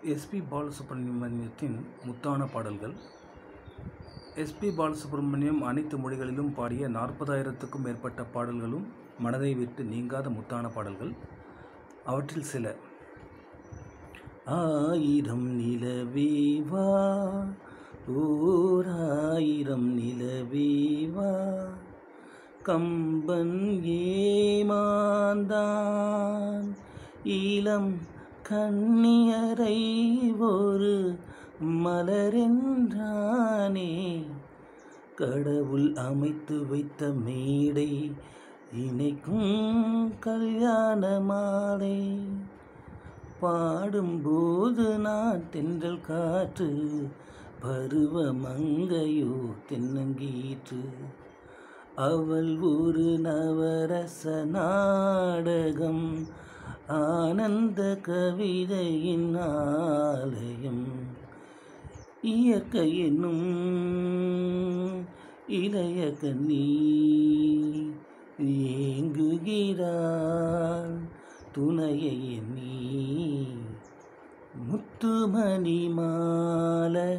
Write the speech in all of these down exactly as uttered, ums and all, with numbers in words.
SP பாலசுப்ரமணியத்தின் முத்தான பாடல்கள். SP Balasubramaniam அனைத்து மொழிகளிலும் பாடிய நாற்பதாயிரத்துக்கும் மேற்பட்ட பாடல்களும் மனதை விட்டு நீங்காத முத்தான பாடல்கள். அவற்றில் சில: ஆயிரம் நிலவேவா ஓர் ஆயிரம் நிலவேவா, கம்பன் ஏமாந்தான் இளம் கண்ணியரை ஒரு மலரென்றானே, கடவுள் அமைத்து வைத்த மேடை இணைக்கும் கல்யாண மாலை, பாடும்போது நான் தென்றல் காற்று, பருவ மங்கையோ தென்னங்கீற்று, அவள் ஒரு நவரச நாடகம், ஆனந்த கவிதையின் ஆலயம், இயற்கை என்னும் இளைய கண்ணி ஏங்குகிறாள் துணையை எண்ணி, முத்துமணி மாலை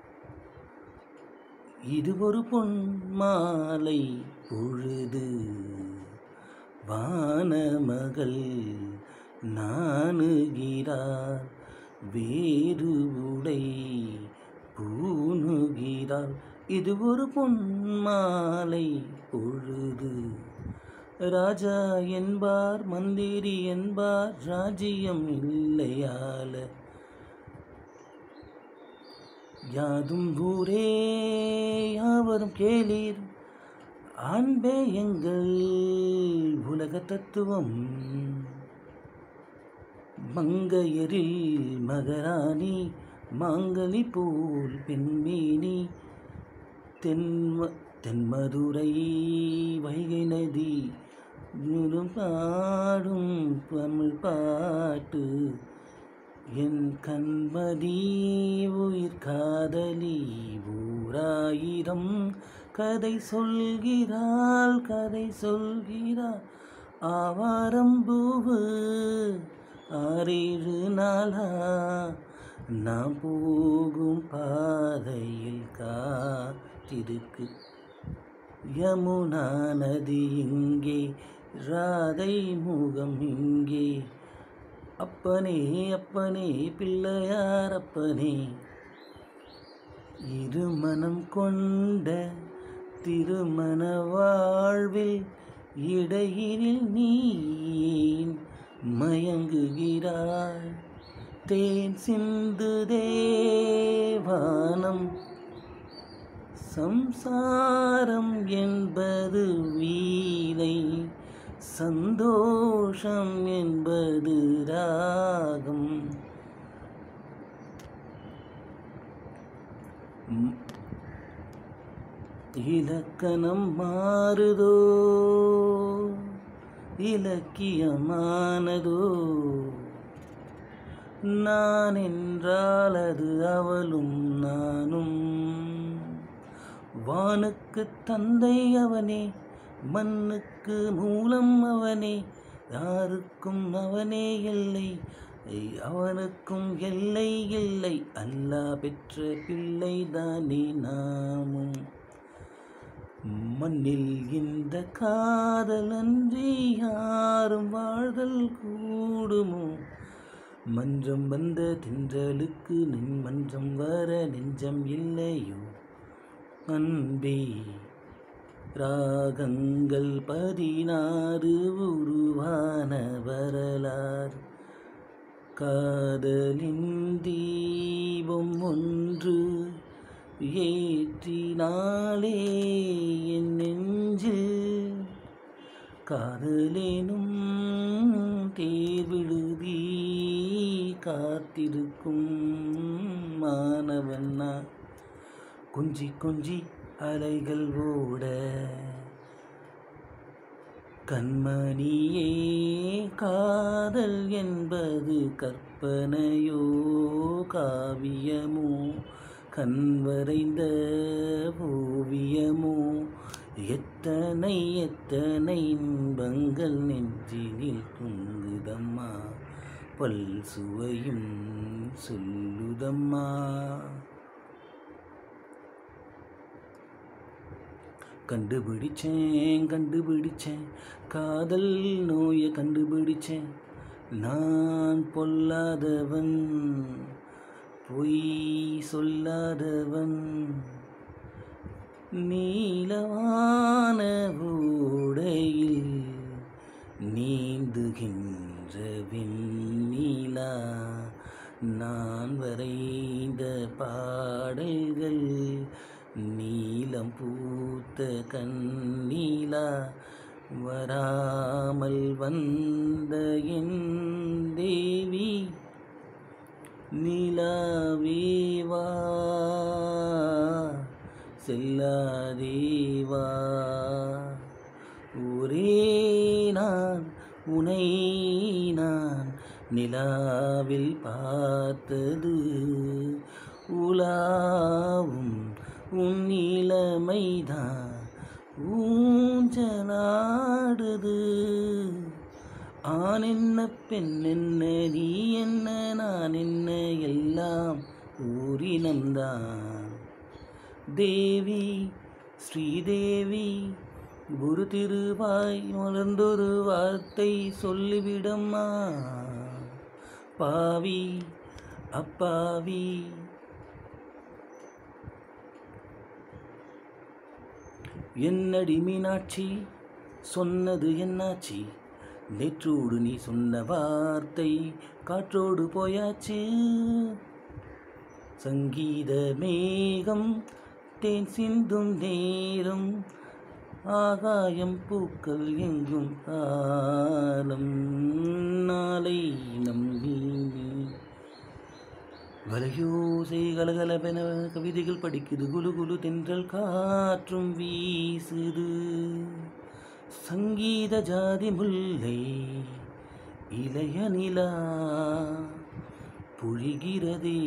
இது ஒரு பொன் மாலை பொழுது, வானமகள் நாணுகிறாள் வேறு உடை பூணுகிறாள், இது ஒரு பொன் மாலை பொழுது, ராஜா என்பார் மந்திரி என்பார் ராஜ்யம் இல்லையால, யாதும் ஊரே யாவரும் கேளீர், அன்பே எங்கள் உலக தத்துவம், மங்கையரில் மகராணி மாங்கனி போல் பெண்மேனி, தென்ம தென்மதுரை வைகை நதி பாடும் தமிழ் பாட்டு, என் கண்மதி உயிர் காதலி ஓராயிரம் கதை சொல்கிறாள் கதை சொல்கிறாள், ஆவாரம்பூவு ஆறேழு நாளா நாம் போகும் பாதையில் காத்திருக்கு, யமுனா நதி இங்கே ராதை முகம் இங்கே, அப்பனே அப்பனே பிள்ளையார் அப்பனே, இருமனம் கொண்ட திருமண வாழ்வில் இடையினில் நீ மயங்குகிறாய், தேன் சிந்து தேவானம், சம்சாரம் என்பது வீணை, சந்தோஷம் என்பது ராகம், இலக்கணம் மாறுதோ இலக்கியமானதோ, நான் என்றால் அது அவளும் நானும், வானுக்கு தந்தை அவனே மண்ணுக்கு மூலம் அவனே, யாருக்கும் அவனே எல்லை அவனுக்கும் எல்லை இல்லை, அல்லாஹ் பெற்ற பிள்ளை தானே நாமும், மண்ணில் இந்த காதல் அன்றி யாரும் வாழ்தல் கூடுமோ, மன்றம் வந்த தென்றலுக்கு நின் மன்றம் வர நெஞ்சம் இல்லையோ, அன்பே ராகங்கள் பதினாறு உருவான வரலாறு, காதலின் தீபம் ஒன்று ஏற்றினாலே என் நெஞ்சில், காதலேனும் தேர்விழுதி காத்திருக்கும் மாணவன்னா, கொஞ்சி கொஞ்சி அலைகள் ஓட, கண்மணியே காதல் என்பது கற்பனையோ காவியமோ, கண்வரைந்த ஓவியமோ, எத்தனை எத்தனை இன்பங்கள் நெஞ்சினில் துங்குதம்மா, பல் சுவையும் சொல்லுதம்மா. கண்டுபிடிச்சேன் கண்டுபிடிச்சேன் காதல் நோயை கண்டுபிடிச்சேன். நான் பொல்லாதவன் பொய் சொல்லாதவன். நீலவான ஓடையில் நீந்துகின்ற வெண்ணிலா. நான் வரைந்த பாடல்கள் நீலம் பூத்த கண்ணீலா. வராமல் வந்த என் தேவி நிலாவேவா செல்லாதேவா. ஒரே நான் உனை நான் நிலாவில் பார்த்தது. உலாவும் உன் இளமைதான் ஊஞ்சலாடுது. ஆண் என்ன பெண் என்ன நீ என்ன நான் என்ன எல்லாம் ஊரினம்தான். தேவி ஸ்ரீதேவி ஒரு திருவாய் மலர்ந்தொரு வார்த்தை சொல்லிவிடம்மா. பாவி அப்பாவி என்னடி மீனாட்சி சொன்னது என்னாச்சு. நேற்றோடு நீ சொன்ன வார்த்தை காற்றோடு போயாச்சு. சங்கீத மேகம் தேன் சிந்தும் நேரம் ஆகாயம் பூக்கள் எங்கும் காலம். நாளை நம்பி வலையோசை கலகலவென கவிதைகள் படிக்குது. குலு குலு தென்றல் காற்றும் வீசுது. சங்கீத ஜாதி முல்லை இளைய நிலா பொழிகிறதே.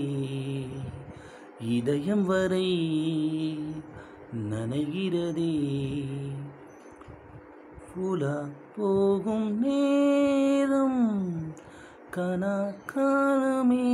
இதயம் வரை நனைகிறதே. புலா போகும் நேரம் கனா காலமே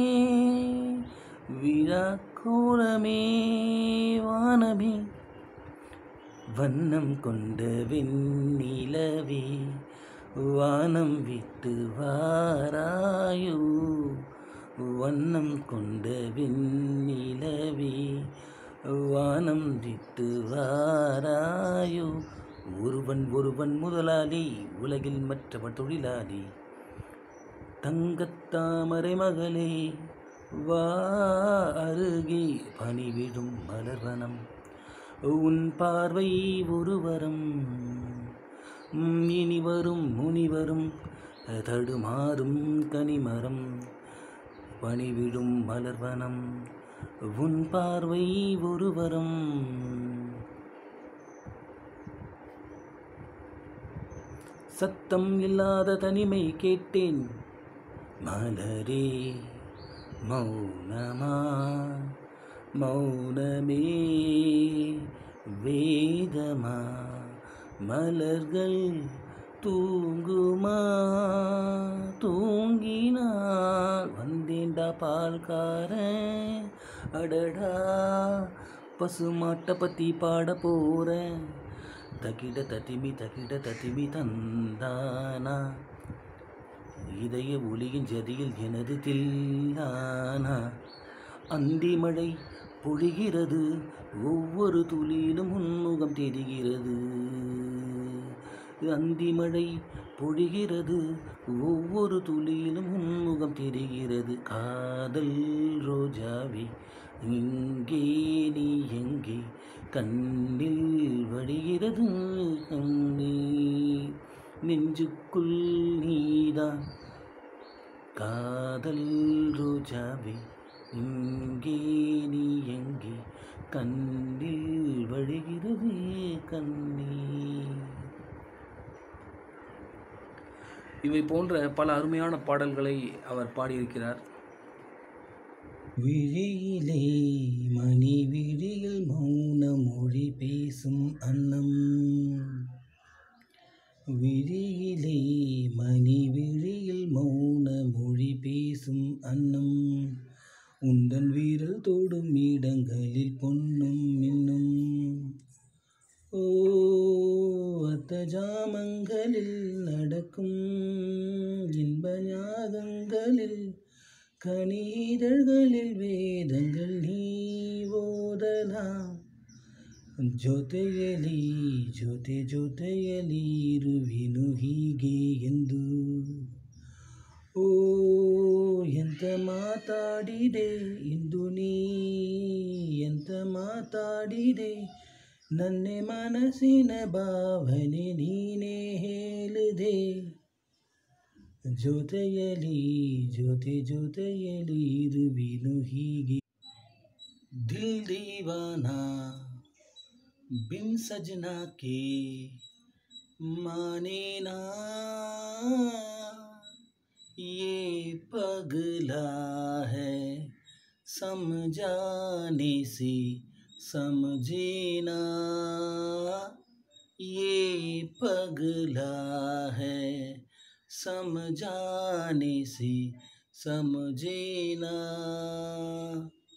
விழா கோலமே வானமே. வண்ணம் கொண்ட வெண்ணிலவே வானம் விட்டு வாராயோ. வண்ணம் கொண்ட வெண்ணிலவே வானம் விட்டு வாராயோ. ஒருவன் ஒருவன் முதலாளி உலகில் மற்றவர் தொழிலாளி. தங்கத்தாமரை மகளே வா அருகே பணிவிடும் மலர்வனம். உன் பார்வை ஒருவரம் இனி வரும் முனிவரும் தடுமாறும் கனிமரம். பணிவிடும் மலர்வனம் உன் பார்வை ஒருவரம். சத்தம் இல்லாத தனிமை கேட்டேன் மலரே மௌனமா. மௌனமே வேதமா. மலர்கள் தூங்குமா. தூங்கினால் வந்தேண்டா பால்காரன். அடடா பசுமாட்டை பற்றி பாட போகிறேன். தகிட தத்திமி தகிட தத்திமி தந்தானா. இதய ஒளியின் ஜதியில் எனது தில்லானா. அந்தி மழை பொழிகிறது ஒவ்வொரு துளியிலும் உன்முகம் தெரிகிறது. அந்தி மழை பொழிகிறது ஒவ்வொரு துளியிலும் உன்முகம் தெரிகிறது. காதல் ரோஜாவே இங்கே நீ எங்கே கண்ணில் வடிகிறது கண்ணீர் நெஞ்சுக்குள் நீதான். காதல் ரோஜாவே இங்கே நீ எங்கே கண்ணில் வழிகிறது கண்ணீர். இவை போன்ற பல அருமையான பாடல்களை அவர் பாடியிருக்கிறார். விழியிலே மணி விழியில் மௌன மொழி பேசும் அன்னம். விழியிலே மணி விழியில் மௌன மொழி பே வீசும் அன்னம் உந்தன் வீரல் தோடும் இடங்களில் பொன்னும் மின்னும். ஓ அத்த ஜாமங்களில் நடக்கும் இன்ப ஞாகங்களில் கனிதழ்களில் வேதங்கள் நீ ಓದலாம். ಜೊತೆಯಲಿ ಜೊತೆ ಜೊತೆಯಲಿ ಇರುವೆನು ಹೀಗೆ ಎಂದು. ಓ ಎಂತ ಮಾತಾಡಿದೆ ಇಂದು ನೀ ಎಂತ ಮಾತಾಡಿದೆ ನನ್ನ ಮನಸ್ಸಿನ ಭಾವನೆ ನೀನೇ ಹೇಳಿದೆ. ಜೊತೆಯಲಿ ಜೊತೆ ಜೊತೆಯಲಿ ಇರುವೆನು ಹೀಗೆ. दिल दीवाना बिन सजना के माने ना, ये पगला है समझाने से समझे ना, ये पगला है समझाने से समझे ना.